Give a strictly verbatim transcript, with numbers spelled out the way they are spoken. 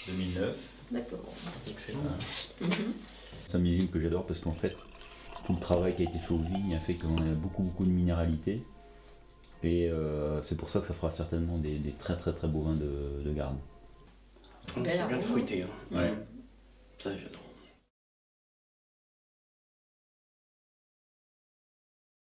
deux mille neuf. D'accord. Excellent. Mhm. C'est un millésime que j'adore parce qu'en fait, tout le travail qui a été fait aux vignes a fait qu'on a beaucoup beaucoup de minéralité. Et euh, c'est pour ça que ça fera certainement des, des très très très beaux vins de, de garde. C'est Bel bien arôme. fruité. Hein. Ouais. Ça, j'adore.